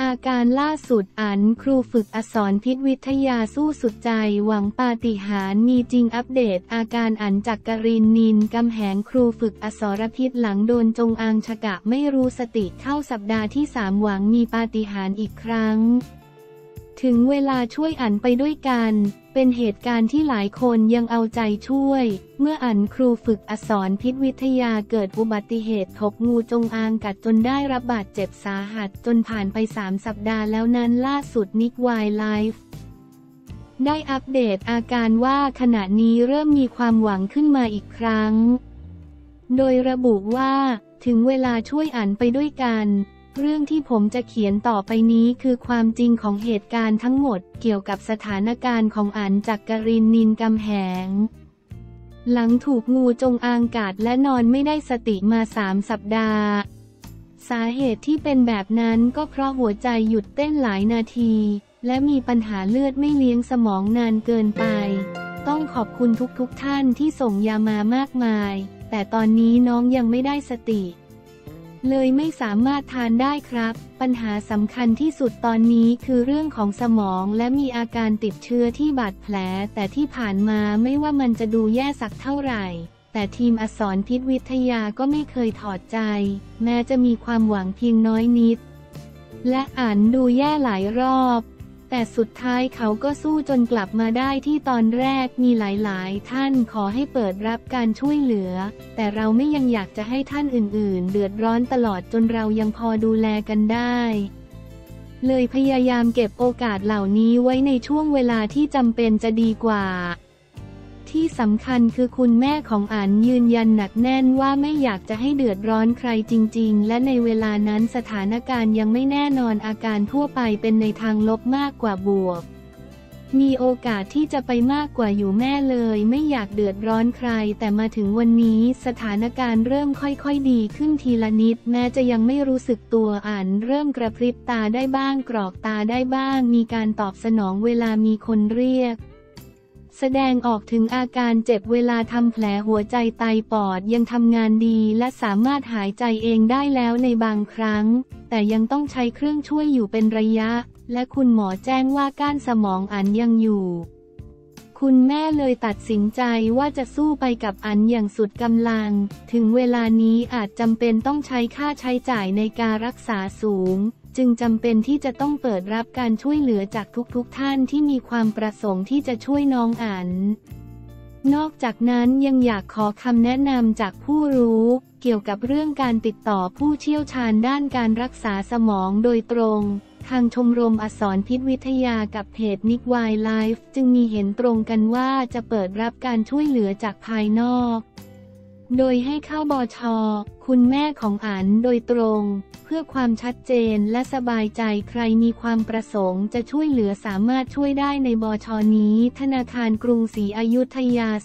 อาการล่าสุดอั๋นครูฝึกอักษรพิษวิทยาสู้สุดใจหวังปาฏิหาริย์มีจริงอัปเดตอาการอั๋นจักรินทร์ นินกำแหงครูฝึกอักษรพิษหลังโดนจงอางฉกะไม่รู้สติเข้าสัปดาห์ที่ 3หวังมีปาฏิหาริย์อีกครั้งถึงเวลาช่วยอั๋นไปด้วยกันเป็นเหตุการณ์ที่หลายคนยังเอาใจช่วยเมื่ออั๋นครูฝึกอักษรพิษวิทยาเกิดอุบัติเหตุถูกงูจงอางกัดจนได้รับบาดเจ็บสาหัสจนผ่านไป3สัปดาห์แล้วนั้นล่าสุดนิกไวล์ไลฟ์ได้อัปเดตอาการว่าขณะนี้เริ่มมีความหวังขึ้นมาอีกครั้งโดยระบุว่าถึงเวลาช่วยอั๋นไปด้วยกันเรื่องที่ผมจะเขียนต่อไปนี้คือความจริงของเหตุการณ์ทั้งหมดเกี่ยวกับสถานการณ์ของอั๋นจักรินทร์ นินกำแหงหลังถูกงูจงอางกัดและนอนไม่ได้สติมา3สัปดาห์สาเหตุที่เป็นแบบนั้นก็เพราะหัวใจหยุดเต้นหลายนาทีและมีปัญหาเลือดไม่เลี้ยงสมองนานเกินไปต้องขอบคุณทุกท่านที่ส่งยามามากมายแต่ตอนนี้น้องยังไม่ได้สติเลยไม่สามารถทานได้ครับปัญหาสำคัญที่สุดตอนนี้คือเรื่องของสมองและมีอาการติดเชื้อที่บาดแผลแต่ที่ผ่านมาไม่ว่ามันจะดูแย่สักเท่าไหร่แต่ทีมอักษรพิษวิทยาก็ไม่เคยถอดใจแม้จะมีความหวังเพียงน้อยนิดและอั๋นดูแย่หลายรอบแต่สุดท้ายเขาก็สู้จนกลับมาได้ที่ตอนแรกมีหลายๆท่านขอให้เปิดรับการช่วยเหลือแต่เราไม่ยังอยากจะให้ท่านอื่นๆเดือดร้อนตลอดจนเรายังพอดูแลกันได้เลยพยายามเก็บโอกาสเหล่านี้ไว้ในช่วงเวลาที่จำเป็นจะดีกว่าที่สำคัญคือคุณแม่ของอั๋นยืนยันหนักแน่นว่าไม่อยากจะให้เดือดร้อนใครจริงๆและในเวลานั้นสถานการณ์ยังไม่แน่นอนอาการทั่วไปเป็นในทางลบมากกว่าบวกมีโอกาสที่จะไปมากกว่าอยู่แม่เลยไม่อยากเดือดร้อนใครแต่มาถึงวันนี้สถานการณ์เริ่มค่อยๆดีขึ้นทีละนิดแม้จะยังไม่รู้สึกตัวอั๋นเริ่มกระพริบตาได้บ้างกรอกตาได้บ้างมีการตอบสนองเวลามีคนเรียกแสดงออกถึงอาการเจ็บเวลาทำแผลหัวใจไตปอดยังทำงานดีและสามารถหายใจเองได้แล้วในบางครั้งแต่ยังต้องใช้เครื่องช่วยอยู่เป็นระยะและคุณหมอแจ้งว่าก้านสมองอั๋นยังอยู่คุณแม่เลยตัดสินใจว่าจะสู้ไปกับอั๋นอย่างสุดกำลังถึงเวลานี้อาจจำเป็นต้องใช้ค่าใช้จ่ายในการรักษาสูงจึงจำเป็นที่จะต้องเปิดรับการช่วยเหลือจากทุกท่านที่มีความประสงค์ที่จะช่วยน้องอั๋นนอกจากนั้นยังอยากขอคำแนะนำจากผู้รู้เกี่ยวกับเรื่องการติดต่อผู้เชี่ยวชาญด้านการรักษาสมองโดยตรงทางชมรมอักษรพิษวิทยากับเพจนิกไวล์ไลฟ์จึงมีเห็นตรงกันว่าจะเปิดรับการช่วยเหลือจากภายนอกโดยให้เข้าบช.คุณแม่ของอั๋นโดยตรงเพื่อความชัดเจนและสบายใจใครมีความประสงค์จะช่วยเหลือสามารถช่วยได้ในบช.นี้ธนาคารกรุงศรีอยุธยา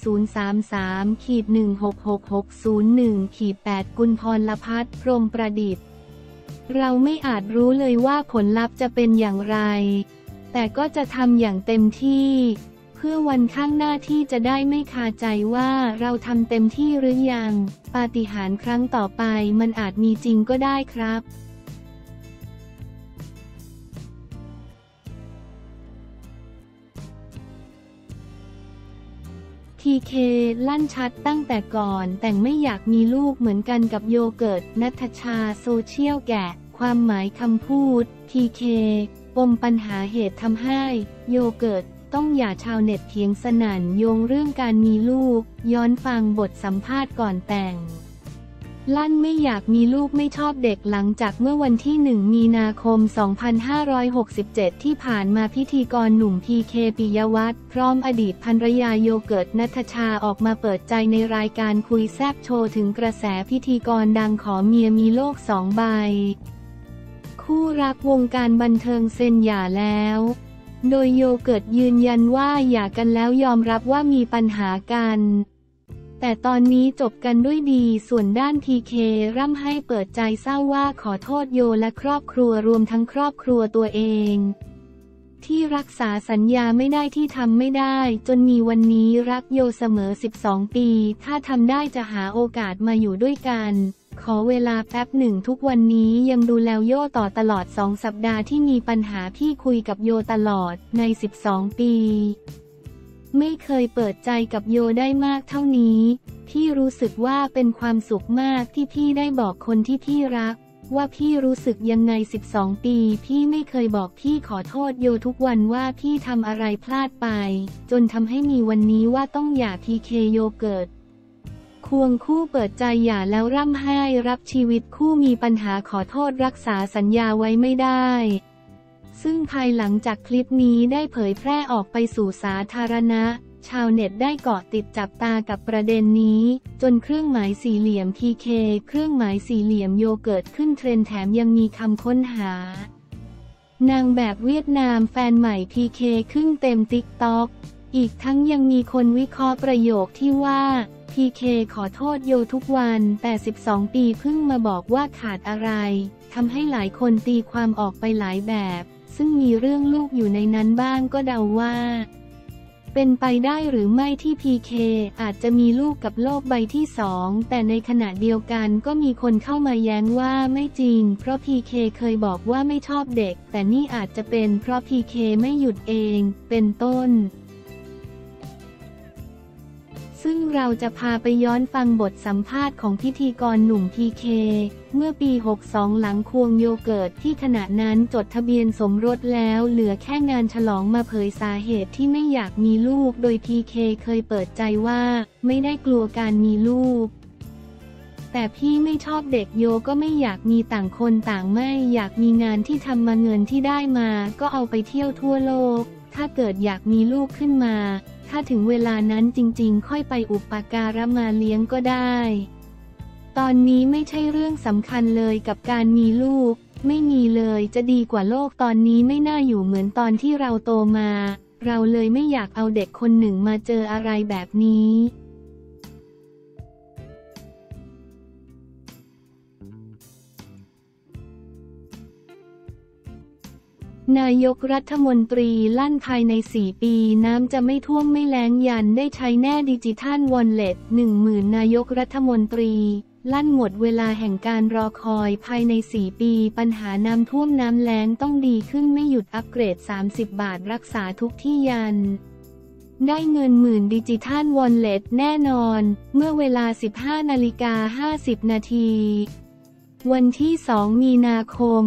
033-16661-8 กุลพรพัฒน์ พรหมประดิษฐ์เราไม่อาจรู้เลยว่าผลลัพธ์จะเป็นอย่างไรแต่ก็จะทำอย่างเต็มที่เพื่อวันข้างหน้าที่จะได้ไม่คาใจว่าเราทำเต็มที่หรือยังปาฏิหาริย์ครั้งต่อไปมันอาจมีจริงก็ได้ครับทีเคลั่นชัดตั้งแต่ก่อนแต่งไม่อยากมีลูกเหมือนกันกับโยเกิร์ตณัฐชาโซเชียลแกะความหมายคำพูดทีเคปมปัญหาเหตุทำให้โยเกิร์ตต้องหย่าชาวเน็ตเถียงสนั่นโยงเรื่องการมีลูกย้อนฟังบทสัมภาษณ์ก่อนแต่งลั่นไม่อยากมีลูกไม่ชอบเด็กหลังจากเมื่อวันที่ 1 มีนาคม 2567 ที่ผ่านมาพิธีกรหนุ่มพีเคปิยวัฒน์พร้อมอดีตภรรยาโยเกิร์ตณัฐชาออกมาเปิดใจในรายการคุยแซบโชว์ถึงกระแสพิธีกรดังขอเมียมีโลก2 ใบคู่รักวงการบันเทิงเซ็นหย่าแล้วโดยโยเกิร์ตยืนยันว่าหย่ากันแล้วยอมรับว่ามีปัญหากันแต่ตอนนี้จบกันด้วยดีส่วนด้านพีเคร่ำให้เปิดใจเศร้าว่าขอโทษโยและครอบครัวรวมทั้งครอบครัวตัวเองที่รักษาสัญญาไม่ได้ที่ทำไม่ได้จนมีวันนี้รักโยเสมอ12 ปีถ้าทำได้จะหาโอกาสมาอยู่ด้วยกันขอเวลาแป๊บหนึ่งทุกวันนี้ยังดูแลโยต่อตลอด2 สัปดาห์ที่มีปัญหาพี่คุยกับโยตลอดใน12 ปีไม่เคยเปิดใจกับโยได้มากเท่านี้พี่รู้สึกว่าเป็นความสุขมากที่พี่ได้บอกคนที่พี่รักว่าพี่รู้สึกยังไง12 ปีพี่ไม่เคยบอกพี่ขอโทษโยทุกวันว่าพี่ทำอะไรพลาดไปจนทำให้มีวันนี้ว่าต้องหย่าพีเคโยเกิร์ตควงคู่เปิดใจหย่าแล้วร่ำไห้รับชีวิตคู่มีปัญหาขอโทษรักษาสัญญาไว้ไม่ได้ซึ่งภายหลังจากคลิปนี้ได้เผยแพร่ออกไปสู่สาธารณะชาวเน็ตได้เกาะติดจับตากับประเด็นนี้จนเครื่องหมายสี่เหลี่ยม PK เครื่องหมายสี่เหลี่ยมโยเกิร์ตขึ้นเทรนด์แถมยังมีคำค้นหานางแบบเวียดนามแฟนใหม่ PK ขึ้นเต็ม TikTok อีกทั้งยังมีคนวิเคราะห์ประโยคที่ว่า PK ขอโทษโยทุกวันแต่12 ปีเพิ่งมาบอกว่าขาดอะไรทำให้หลายคนตีความออกไปหลายแบบซึ่งมีเรื่องลูกอยู่ในนั้นบ้างก็เดาว่าเป็นไปได้หรือไม่ที่ PK อาจจะมีลูกกับโลกใบที่2แต่ในขณะเดียวกันก็มีคนเข้ามาแย้งว่าไม่จริงเพราะ PK เคยบอกว่าไม่ชอบเด็กแต่นี่อาจจะเป็นเพราะ PK ไม่หยุดเองเป็นต้นซึ่งเราจะพาไปย้อนฟังบทสัมภาษณ์ของพิธีกรหนุ่ม PK เมื่อปี 62 หลังควงโยเกิร์ตที่ขณะนั้นจดทะเบียนสมรสแล้วเหลือแค่งานฉลองมาเผยสาเหตุที่ไม่อยากมีลูกโดย PK เคยเปิดใจว่าไม่ได้กลัวการมีลูกแต่พี่ไม่ชอบเด็กโยก็ไม่อยากมีต่างคนต่างไม่อยากมีงานที่ทำมาเงินที่ได้มาก็เอาไปเที่ยวทั่วโลกถ้าเกิดอยากมีลูกขึ้นมาถ้าถึงเวลานั้นจริงๆค่อยไปอุปการะมาเลี้ยงก็ได้ตอนนี้ไม่ใช่เรื่องสำคัญเลยกับการมีลูกไม่มีเลยจะดีกว่าโลกตอนนี้ไม่น่าอยู่เหมือนตอนที่เราโตมาเราเลยไม่อยากเอาเด็กคนหนึ่งมาเจออะไรแบบนี้นายกรัฐมนตรีลั่นภายใน4 ปีน้ำจะไม่ท่วมไม่แล้งยันได้ใช้แน่ดิจิทัลวอลเล็ต 10,000 นายกรัฐมนตรีลั่นหมดเวลาแห่งการรอคอยภายใน4 ปีปัญหาน้ำท่วมน้ำแล้งต้องดีขึ้นไม่หยุดอัปเกรด30 บาทรักษาทุกที่ยันได้เงิน10,000ดิจิทัลวอลเล็ตแน่นอนเมื่อเวลา 15:50 นาทีวันที่ 2 มีนาคม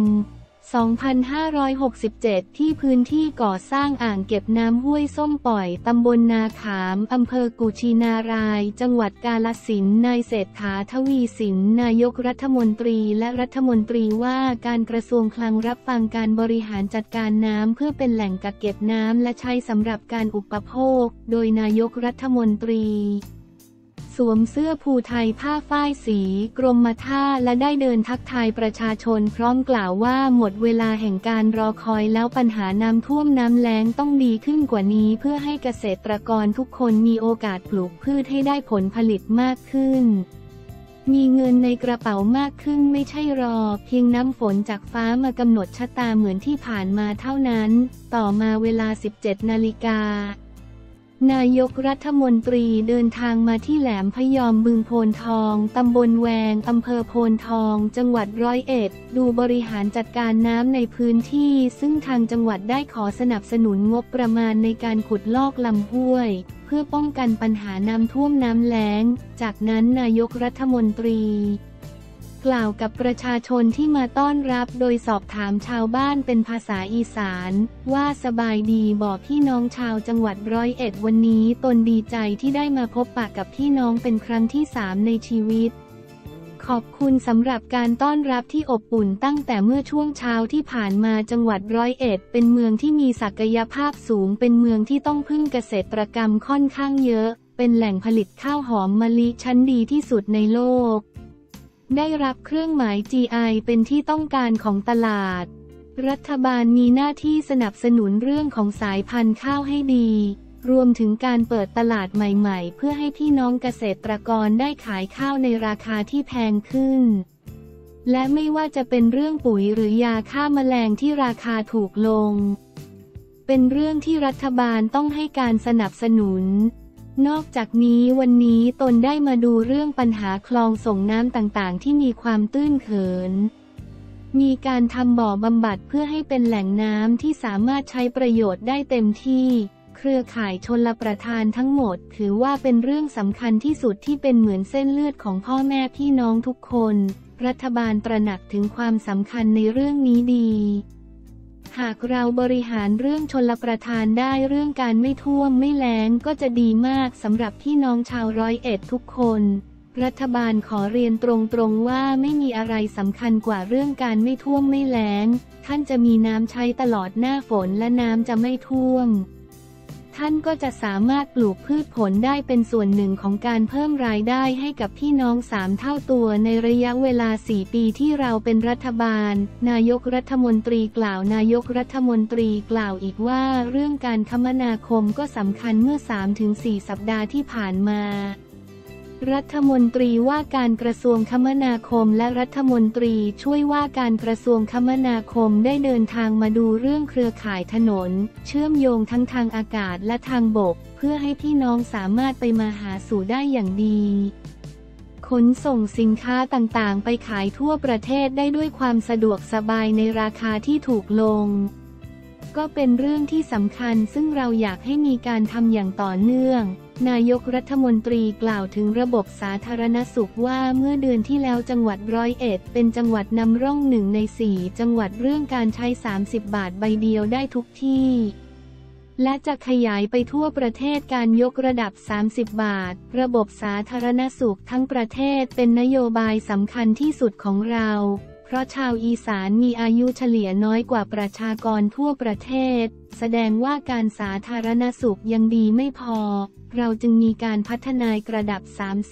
2567 ที่พื้นที่ก่อสร้างอ่างเก็บน้ำห้วยส้มปล่อยตำบลนาขามอำเภอกุชินารายจังหวัดกาฬสินธุ์นายเศรษฐา ทวีสินนายกรัฐมนตรีและรัฐมนตรีว่าการกระทรวงคลังรับฟังการบริหารจัดการน้ำเพื่อเป็นแหล่งกักเก็บน้ำและใช้สำหรับการอุปโภคโดยนายกรัฐมนตรีสวมเสื้อภูไทยผ้าฝ้ายสีกรมท่าและได้เดินทักทายประชาชนพร้อมกล่าวว่าหมดเวลาแห่งการรอคอยแล้วปัญหาน้ำท่วมน้ำแล้งต้องดีขึ้นกว่านี้เพื่อให้เกษตรกรทุกคนมีโอกาสปลูกพืชให้ได้ผลผลิตมากขึ้นมีเงินในกระเป๋ามากขึ้นไม่ใช่รอเพียงน้ำฝนจากฟ้ามากำหนดชะตาเหมือนที่ผ่านมาเท่านั้นต่อมาเวลา 17 นาฬิกานายกรัฐมนตรีเดินทางมาที่แหลมพยอมบึงโพนทองตำบลแวงอำเภอโพนทองจังหวัด101ดูบริหารจัดการน้ำในพื้นที่ซึ่งทางจังหวัดได้ขอสนับสนุนงบประมาณในการขุดลอกลำห้วยเพื่อป้องกันปัญหาน้ำท่วมน้ำแล้งจากนั้นนายกรัฐมนตรีกล่าวกับประชาชนที่มาต้อนรับโดยสอบถามชาวบ้านเป็นภาษาอีสานว่าสบายดีบอกพี่น้องชาวจังหวัด101วันนี้ตนดีใจที่ได้มาพบปะกับพี่น้องเป็นครั้งที่3ในชีวิตขอบคุณสำหรับการต้อนรับที่อบอุ่นตั้งแต่เมื่อช่วงเช้าที่ผ่านมาจังหวัด101เป็นเมืองที่มีศักยภาพสูงเป็นเมืองที่ต้องพึ่งเกษตรกรรมค่อนข้างเยอะเป็นแหล่งผลิตข้าวหอมมะลิชั้นดีที่สุดในโลกได้รับเครื่องหมาย GI เป็นที่ต้องการของตลาดรัฐบาลมีหน้าที่สนับสนุนเรื่องของสายพันธุ์ข้าวให้ดีรวมถึงการเปิดตลาดใหม่ๆเพื่อให้พี่น้องเกษตรกรได้ขายข้าวในราคาที่แพงขึ้นและไม่ว่าจะเป็นเรื่องปุ๋ยหรือยาฆ่าแมลงที่ราคาถูกลงเป็นเรื่องที่รัฐบาลต้องให้การสนับสนุนนอกจากนี้วันนี้ตนได้มาดูเรื่องปัญหาคลองส่งน้ำต่างๆที่มีความตื้นเขินมีการทำบ่อบำบัดเพื่อให้เป็นแหล่งน้ำที่สามารถใช้ประโยชน์ได้เต็มที่เครือข่ายชลประทานทั้งหมดถือว่าเป็นเรื่องสำคัญที่สุดที่เป็นเหมือนเส้นเลือดของพ่อแม่พี่น้องทุกคนรัฐบาลตระหนักถึงความสำคัญในเรื่องนี้ดีหากเราบริหารเรื่องชลประทานได้เรื่องการไม่ท่วมไม่แล้งก็จะดีมากสำหรับพี่น้องชาว101ทุกคนรัฐบาลขอเรียนตรงๆว่าไม่มีอะไรสำคัญกว่าเรื่องการไม่ท่วมไม่แล้งท่านจะมีน้ำใช้ตลอดหน้าฝนและน้ำจะไม่ท่วมท่านก็จะสามารถปลูกพืชผลได้เป็นส่วนหนึ่งของการเพิ่มรายได้ให้กับพี่น้อง3 เท่าตัวในระยะเวลา4 ปีที่เราเป็นรัฐบาลนายกรัฐมนตรีกล่าวนายกรัฐมนตรีกล่าวอีกว่าเรื่องการคมนาคมก็สำคัญเมื่อ 3-4 สัปดาห์ที่ผ่านมารัฐมนตรีว่าการกระทรวงคมนาคมและรัฐมนตรีช่วยว่าการกระทรวงคมนาคมได้เดินทางมาดูเรื่องเครือข่ายถนนเชื่อมโยงทั้งทางอากาศและทางบกเพื่อให้พี่น้องสามารถไปมาหาสู่ได้อย่างดีขนส่งสินค้าต่างๆไปขายทั่วประเทศได้ด้วยความสะดวกสบายในราคาที่ถูกลงก็เป็นเรื่องที่สำคัญซึ่งเราอยากให้มีการทำอย่างต่อเนื่องนายกรัฐมนตรีกล่าวถึงระบบสาธารณสุขว่าเมื่อเดือนที่แล้วจังหวัด101เป็นจังหวัดนำร่อง1 ใน 4จังหวัดเรื่องการใช้30 บาทใบเดียวได้ทุกที่และจะขยายไปทั่วประเทศการยกระดับ30 บาทระบบสาธารณสุขทั้งประเทศเป็นนโยบายสำคัญที่สุดของเราเพราะชาวอีสานมีอายุเฉลี่ยน้อยกว่าประชากรทั่วประเทศแสดงว่าการสาธารณสุขยังดีไม่พอเราจึงมีการพัฒนากระดับ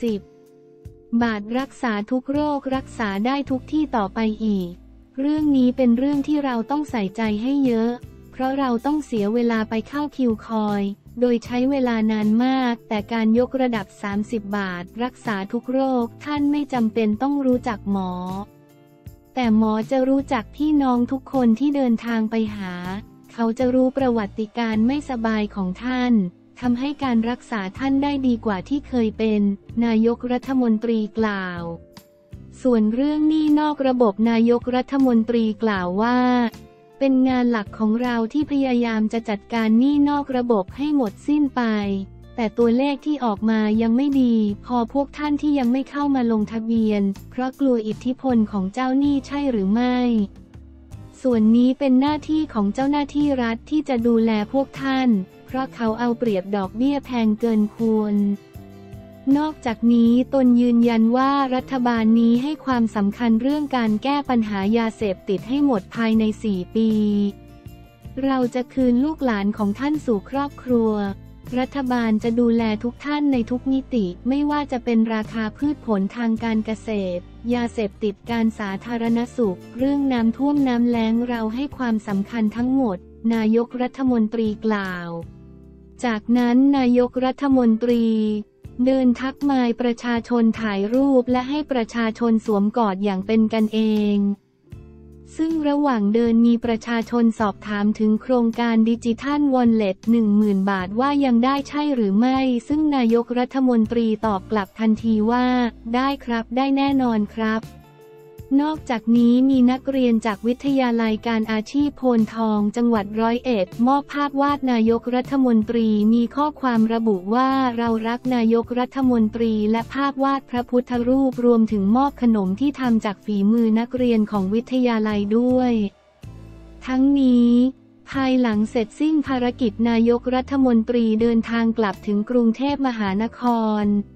30 บาทรักษาทุกโรครักษาได้ทุกที่ต่อไปอีกเรื่องนี้เป็นเรื่องที่เราต้องใส่ใจให้เยอะเพราะเราต้องเสียเวลาไปเข้าคิวคอยโดยใช้เวลานานมากแต่การยกระดับ30 บาทรักษาทุกโรคท่านไม่จำเป็นต้องรู้จักหมอแต่หมอจะรู้จักพี่น้องทุกคนที่เดินทางไปหาเขาจะรู้ประวัติการไม่สบายของท่านทำให้การรักษาท่านได้ดีกว่าที่เคยเป็นนายกรัฐมนตรีกล่าวส่วนเรื่องหนี้นอกระบบนายกรัฐมนตรีกล่าวว่าเป็นงานหลักของเราที่พยายามจะจัดการหนี้นอกระบบให้หมดสิ้นไปแต่ตัวเลขที่ออกมายังไม่ดีพอพวกท่านที่ยังไม่เข้ามาลงทะเบียนเพราะกลัวอิทธิพลของเจ้าหนี้ใช่หรือไม่ส่วนนี้เป็นหน้าที่ของเจ้าหน้าที่รัฐที่จะดูแลพวกท่านเพราะเขาเอาเปรียบดอกเบี้ยแพงเกินควรนอกจากนี้ตนยืนยันว่ารัฐบาลนี้ให้ความสำคัญเรื่องการแก้ปัญหายาเสพติดให้หมดภายใน4 ปีเราจะคืนลูกหลานของท่านสู่ครอบครัวรัฐบาลจะดูแลทุกท่านในทุกมิติไม่ว่าจะเป็นราคาพืชผลทางการเกษตรยาเสพติดการสาธารณสุขเรื่องน้ำท่วมน้ำแล้งเราให้ความสำคัญทั้งหมดนายกรัฐมนตรีกล่าวจากนั้นนายกรัฐมนตรีเดินทักทายประชาชนถ่ายรูปและให้ประชาชนสวมกอดอย่างเป็นกันเองซึ่งระหว่างเดินมีประชาชนสอบถามถึงโครงการดิจิทัลวอลเล็ต 10,000 บาทว่ายังได้ใช่หรือไม่ซึ่งนายกรัฐมนตรีตอบกลับทันทีว่าได้ครับได้แน่นอนครับนอกจากนี้มีนักเรียนจากวิทยาลัยการอาชีพโพนทองจังหวัด101มอบภาพวาดนายกรัฐมนตรีมีข้อความระบุว่าเรารักนายกรัฐมนตรีและภาพวาดพระพุทธรูปรวมถึงมอบขนมที่ทำจากฝีมือนักเรียนของวิทยาลัยด้วยทั้งนี้ภายหลังเสร็จสิ้นภารกิจนายกรัฐมนตรีเดินทางกลับถึงกรุงเทพมหานคร